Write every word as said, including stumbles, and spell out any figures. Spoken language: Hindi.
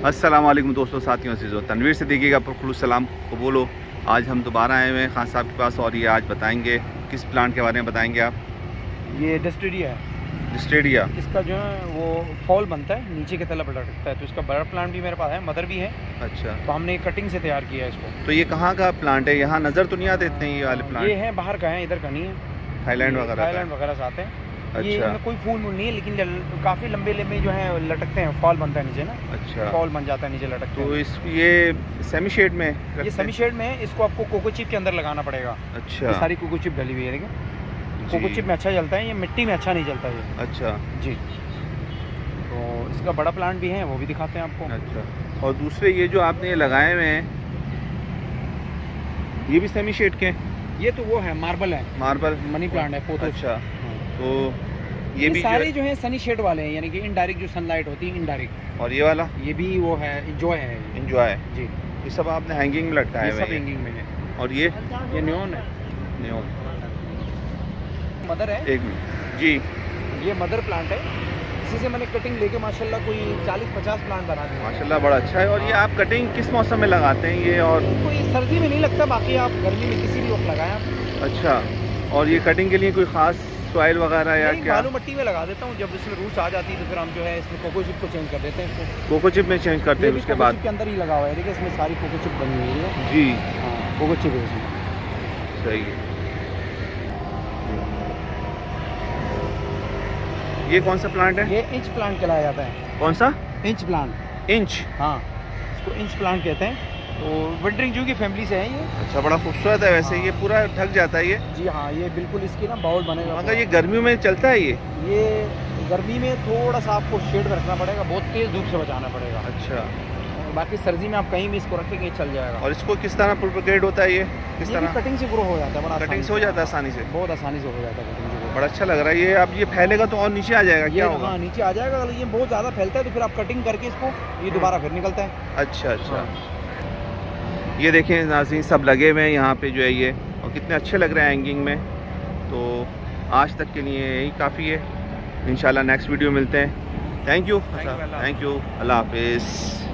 अस्सलाम वालेकुम दोस्तों, साथियों से जो तनवीर से देखिएगा पुरखुलूस सलाम कबूल हो। आज हम दोबारा आए हुए हैं खान साहब के पास और ये आज बताएंगे किस प्लांट के बारे में बताएंगे आप। ये डिस्टेडिया है। डिस्टेडिया इसका जो है वो फॉल बनता है, नीचे की तरफ लटकता है, तो इसका बड़ा प्लांट भी मेरे पास है, मदर भी है। अच्छा, तो हमने कटिंग से तैयार किया है इसको। तो ये कहाँ का प्लांट है? यहाँ नज़र तो नहीं आते इतने ये वाले प्लांट? ये है बाहर का है, इधर का नहीं है, थाईलैंड वगैरह थाईलैंड वगैरह से आते हैं। अच्छा, ये इनमें कोई फूल वूल नहीं है, लेकिन काफ़ी लंबे लंबे जो है लटकते हैं, फॉल बनता है नीचे ना। अच्छा, फॉल बन जाता है नीचे लटकते हैं। तो इस ये सेमी शेड में ये सेमी शेड में है, इसको आपको कोको चिप के अंदर लगाना पड़ेगा। अच्छा, ये सारी कोको चिप डली हुई है, देखिए कोको चिप में अच्छा जलता है, ये मिट्टी में अच्छा नहीं जलता ये। अच्छा जी, तो इसका बड़ा प्लांट भी है, वो भी दिखाते हैं आपको। अच्छा, और दूसरे ये जो आपने ये लगाए हुए हैं ये भी सेमी शेड के हैं? ये तो वो है मार्बल है, मार्बल मनी प्लांट है, पोथो। अच्छा, तो ये, ये भी सारे जो है सनी शेड वाले हैं, यानी कि इनडायरेक्ट जो सनलाइट होती है इनडायरेक्ट। और ये वाला ये भी वो है, एंजॉय है। एंजॉय जी, ये सब आपने हैंगिंग में लटकाए हुए हैं? सब हैंगिंग में है। और ये ये न्योन है, न्योन मदर है। एक मिनट जी, ये मदर प्लांट है, इसी से मैंने कटिंग लेके माशाल्लाह कोई चालीस पचास प्लांट बना दिए माशाल्लाह, बड़ा अच्छा है। और ये आप कटिंग किस मौसम में लगाते हैं ये? और कोई सर्दी में नहीं लगता, बाकी आप गर्मी में किसी भी वक्त लगाएं आप। अच्छा, और ये कटिंग के लिए कोई ख़ास सॉइल वगैरह या क्या? बालू मिट्टी में लगा देता हूँ, जब इसमें रूट्स आ जाती है तो फिर हम जो है इसमें कोको चिप को चेंज कर देते हैं इसको। कोको चिप में चेंज करते हैं उसके बाद? के अंदर ही लगा हुआ है, देखिए इसमें सारी कोको चिप बनी हुई है। जी हाँ, कोको चिप है इसमें। सही है। ये कौन सा प्लांट है? ये इंच प्लांट कहलाया जाता है। कौन सा? Inch plant. इंच? हाँ, इसको इंच प्लांट कहते हैं। तो विंटरिंग जू की फैमिली से है ये। अच्छा, बड़ा खूबसूरत है वैसे। हाँ। ये पूरा ढक जाता है ये? जी हाँ, ये बिल्कुल इसकी ना बाउल बनेगा। मगर ये गर्मियों में चलता है? ये ये गर्मी में थोड़ा सा आपको शेड में रखना पड़ेगा, बहुत तेज़ धूप से बचाना पड़ेगा। अच्छा, बाकी सर्दी में आप कहीं भी इसको रखेंगे चल जाएगा। और इसको किस तरह प्रोपेगेट होता है ये? किस ये तरह? कटिंग से ग्रो हो जाता है, बड़ा कटिंग से हो जाता है आसानी से? बहुत आसानी से हो जाता है कटिंग से। बड़ा अच्छा लग रहा है ये। अब ये फैलेगा तो और नीचे आ जाएगा, क्या होगा? हाँ, नीचे आ जाएगा। अगर ये बहुत ज़्यादा फैलता है तो फिर आप कटिंग करके इसको ये दोबारा फिर निकलता है। अच्छा अच्छा, ये देखें नाज़रीन, सब लगे हुए हैं यहाँ पे जो है ये, और कितने अच्छे लग रहे हैं हैंगिंग में। तो आज तक के लिए यही काफ़ी है, इंशाल्लाह नेक्स्ट वीडियो मिलते हैं। थैंक यू, थैंक यू, अल्लाह हाफिज़।